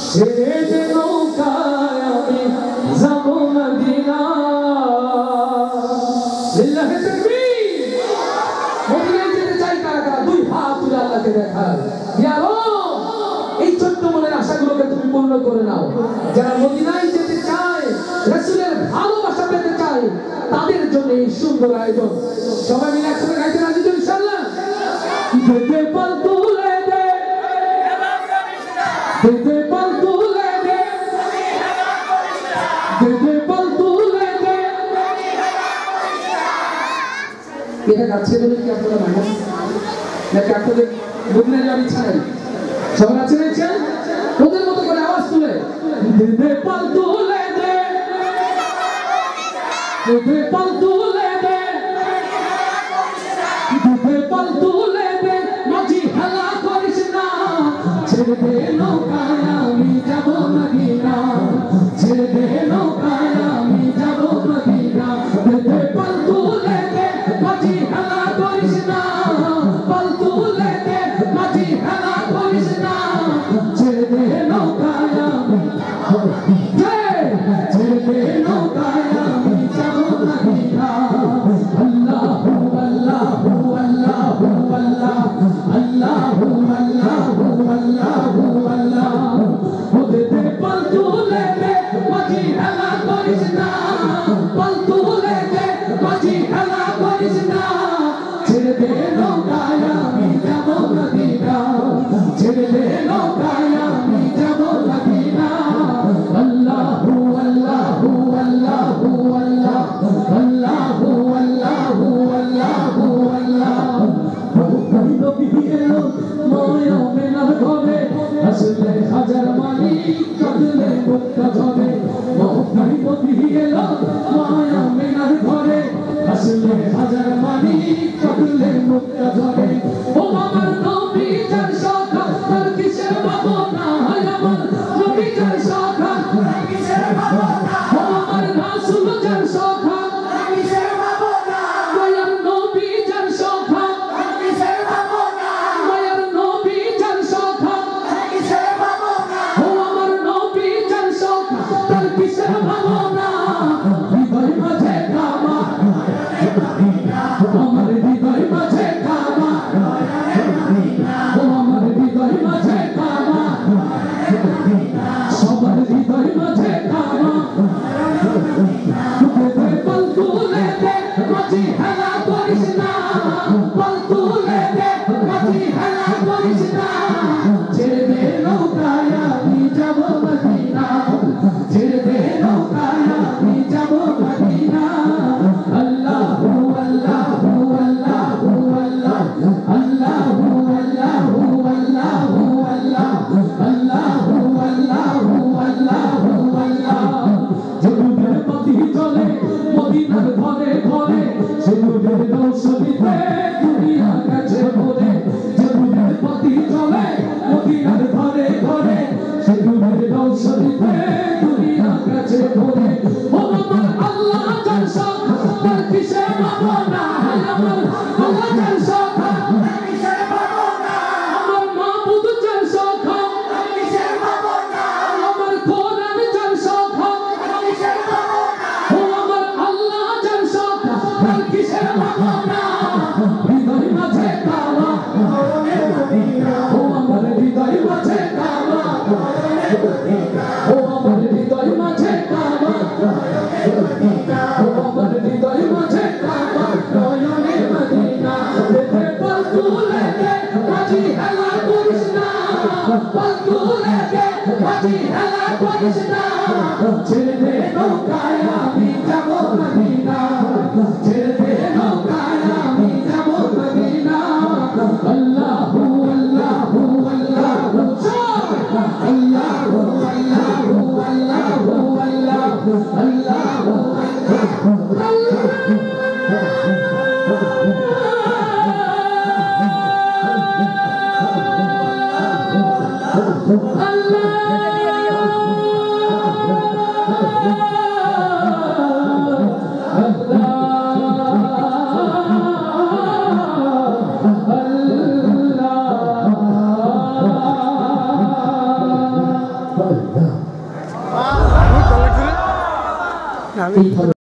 ছেড়ে দে নৌকায় আমি যাব মদিনা। লিল্লাহি তাকবীর। মদিনায় যেতে চাই কারা কারা? দুই হাত তুলে আল্লাহকে দেখায়, ইয়া রব এই ছোট্ট মনের আশাগুলোকে তুমি পূর্ণ করে নাও। যারা মদিনায় যেতে চায়, রাসূলের ভালোবাসা পেতে চায়, তাদের জন্য এই সুন্দর আয়োজন। সবাই মিলে একসাথে গাইতে রাজি তো ইনশাআল্লাহ? যেতে পাল তুলে দে, যেতে পাল তুলে দে, যেতে পাল তুলে দে। এটা গাচ্ছে বলে কি আপনারা মানেন নাকি আপনাদের মদিনায় যাওয়ার ইচ্ছা নেই? সবার আছে না ইচ্ছা? ওদের মতো করে আওয়াজ তুলে যেতে পাল তুলে দে, যেতে পাল তুলে দে, যেতে পাল তুলে দে। মাঝি হেলা করিস না, ছেড়ে দে নৌকায় আমি যাব মদিনা, ছেড়ে দে নৌকায় আমি যাব মদিনা। যেতে পাল তুলে দে, মাঝি হেলা করিস না, পাল তুলে দে, মাঝি হেলা করিস না, ছেড়ে দে নৌকায় আমি, ছেড়ে দে নৌকায় আমি যাব মদিনা। আল্লাহু আল্লাহু আল্লাহু আল্লাহ, আল্লাহু আল্লাহু আল্লাহু আল্লাহ। ওদেরকে পাল তুলে দে, মাঝি হেলা করিস না, পাল তুলে দে, মাঝি হেলা করিস না, ছেড়ে দে নৌকায় আমি যাব মদিনা, ছেড়ে দে নৌকায় আমি যাব মদিনা। আল্লাহু আল্লাহু আল্লাহু আল্লাহ, আল্লাহু আল্লাহু আল্লাহু আল্লাহ। নবী এলো মায়া মেনার ঘরে, আসলে হাজার মানি কাঁদলে মুক্তা ঝরে। মহকাই নবী এলো মায়া মেনার ঘরে, আসলে হাজার মানি কাঁদলে মুক্তা ঝরে। ও আমার নবী যার সখা তার কিসের ভাবনা, আমার নবী যার সখা তার কিসের ভাবনা। ও আমার রাসূল যার সখা তার কিসের ভাবনা, দয়ার নবী যার সখা তার কিসের ভাবনা, দয়ার নবী যার সখা তার কিসের ভাবনা। ও আমার নবী যার সখা তার কিসের ভাবনা। হৃদয় মাঝে কাবা, আমার হৃদয় মাঝে কাবা, ও আমার হৃদয় মাঝে কাবা, সবার হৃদয় মাঝে কাবা। যেতে পাল তুলে দে, মাঝি হেলা করিস না, পাল তুলে দে, মাঝি হেলা করিস না, ছেড়ে দে নৌকায় আমি যাব মদিনা, ছেড়ে দে নৌকায় আমি যাব মদিনা। আল্লাহু আল্লাহু আল্লাহু আল্লাহ, আল্লাহু আল্লাহু আল্লাহু আল্লাহ, আল্লাহু আল্লাহু আল্লাহু আল্লাহ। যেদিনের পথি চলে মদিনার ঘরে ঘরে, সেদিনের রৌশনীতে দুনিয়া গেছে ভরে। যেদিনের পথি চলে মদিনার ঘরে ঘরে, সেদিনের রৌশনীতে দুনিয়া গেছে ভরে। ও আমার আল্লাহ যার সখা তার কিসের ভাবনা, আমার আল্লাহ যার সখা তার কিসের ভাবনা, আমার মাবুদ যার সখা তার কিসের ভাবনা, আমার কোরআন যার সখা তার কিসের ভাবনা। ও আমার আল্লাহ যার সখা তার কিসের ভাবনা। হৃদয় মাঝে কাবা, ও আমার হৃদয় মাঝে কাবা, ও আমার হৃদয় মাঝে কাবা, ও আমার হৃদয় মাঝে কাবা, নয়নে মদিনা। যেতে পাল তুলে দে, মাঝি হেলা করিস না, পাল তুলে দে, মাঝি হেলা করিস না, ছেড়ে দে নৌকায় আমি যাব মদিনা, ছেড়ে দে নৌকায় আমি যাব মদিনা। আল্লাহু আল্লাহু আল্লাহু আল্লাহু আল্লাহু আল্লাহু আল্লাহু আল্লাহু আল্লাহ এইভাবে